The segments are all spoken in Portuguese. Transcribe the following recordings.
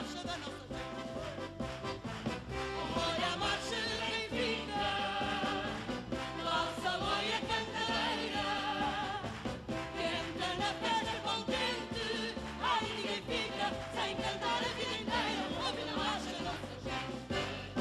marcha da nossa gente. Olha a marcha de Benfica, nossa loia cantareira, entra na festa contente, ai ninguém fica sem cantar a vida inteira. Ouve a marcha da nossa gente.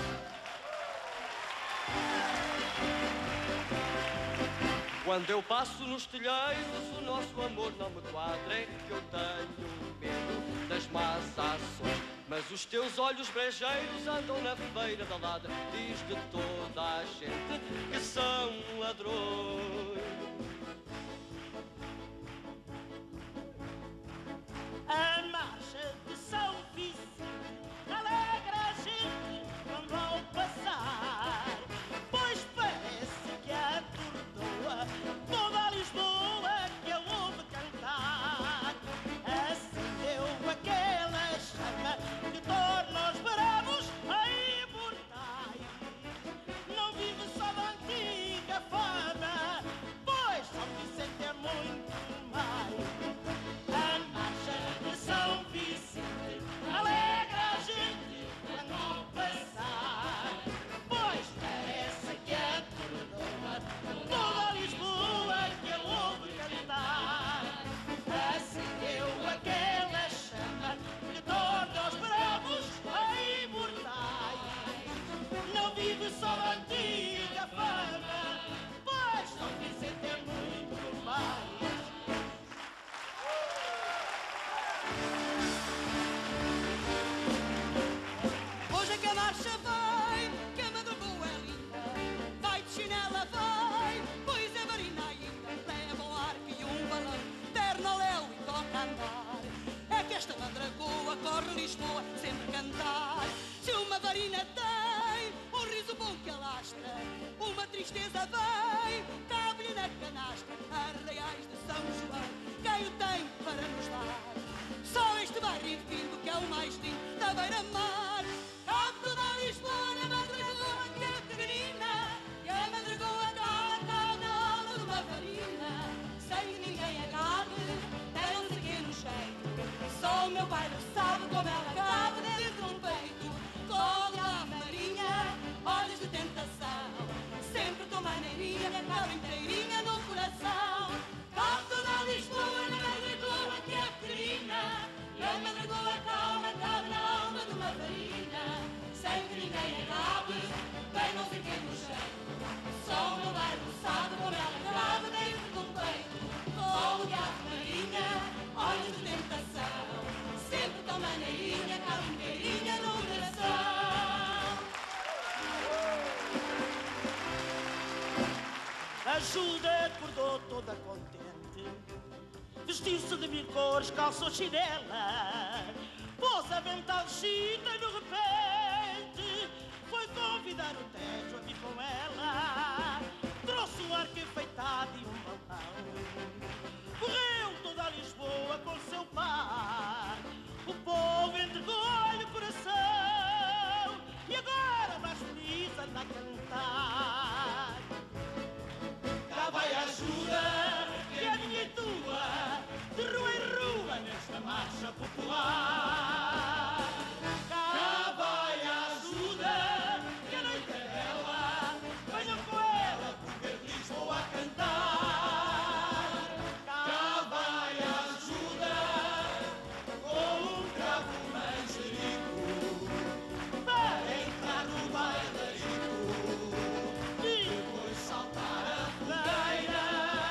Quando eu passo nos telheiros, o nosso amor não me quadra. É que eu tenho medo das más ações. Mas os teus olhos brejeiros andam na feira da lada. Diz de toda a gente que são ladrões. A marcha de São Vicente alegra a gente quando ao passar, pois parece que atordoa toda a Lisboa que a ouve cantar. Acendeu aquela chama que torna os bravos imortais. Não vive só da antiga fama, pois São Vicente é muito mais. A marcha de São Vicente alegra a gente quando ao passar, pois parece que atordoa toda a Lisboa que a ouve cantar. Acendeu aquela chama que torna os bravos imortais. Não vive só a antiga fama, pois São Vicente é muito mais. Hoje é que a marcha vai, que a madrugada é linda. Vai de chinela, vai, pois é varina ainda. Leva um arco e um balão, terno ao léu e toca a andar. É que esta madragoa corre Lisboa sempre a cantar. Se uma varina tem um riso bom que alastra, uma tristeza vem, cabe-lhe na canastra. Arraiais de São João, quem o tem para nos dar? Só este bairro infindo que é o mais lindo da beira-mar. Cabe toda a Lisboa na madragoa que é pequenina, e a madragoa canta na alma de uma varina. Sem que ninguém agarre, deram-se aqui no cheiro. Só o meu pai não sabe como ela cabe dentro de um peito. Com a marinha, olhos de tentação, sempre com maneirinha, cabe inteirinha no coração. Cabe toda a Lisboa na madragoa que é pequenina, e a madragoa calma cabe na alma de uma varina. Sem que ninguém acabe, bem não sei quem no cheiro. Só o meu bairro sabe como ela cabe dentro de um peito. Com garfo marinha, olhos de tentação, sempre com maneirinha, cabe inteirinha no coração. A Ajuda acordou toda contente, vestiu-se de mil cores, calçou chinela, pôs a vental chita no repente, foi convidar o Tejo a vir com ela, trouxe um arco enfeitado e um balão, correu toda a Lisboa com seu par, o povo entregou-lhe o coração e agora mais feliz anda a cantar. Cá vai a ajuda, que é minha e tua, de rua em rua nesta marcha popular. Cá vai a ajuda, que a noite é bela, venham com ela porque feliz vou a cantar. Cá vai a ajuda, com um cravo manjerico, para entrar no bailarico, depois saltar a fogueira.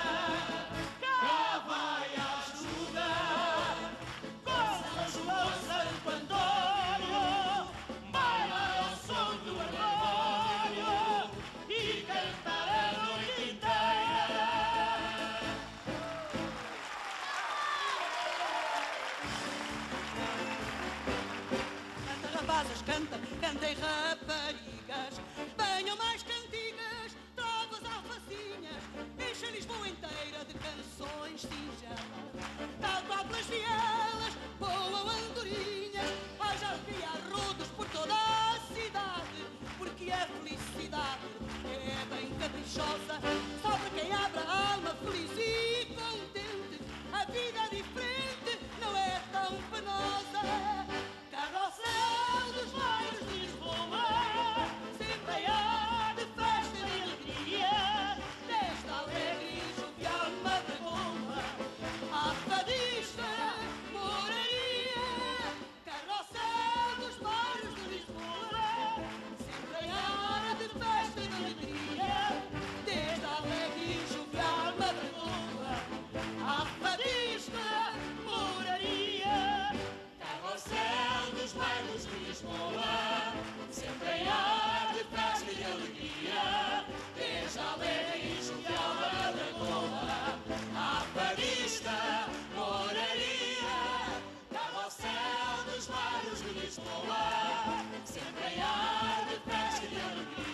Cá vai a ajuda, com São João Santo Antônio, bailar ao som do harmónio e cantar a noite inteira. Canta rapazes, canta, cantem raparigas, venham mais cantigas, trovas alfacinhas, enche Lisboa inteira de canções singelas, tal qual pelas vielas, voam andorinhas, haja alegria a rodos por toda a cidade, porque a felicidade é bem caprichosa, só para quem abre a alma feliz e contente, a vida é diferente, não é tão penosa. Carroça Lisboa, sempre em ar de festa e alegria, desde a alegre e jovial Badagoa, à fadista moraria, dava ao céu dos lares de Lisboa, sempre em ar de festa e alegria.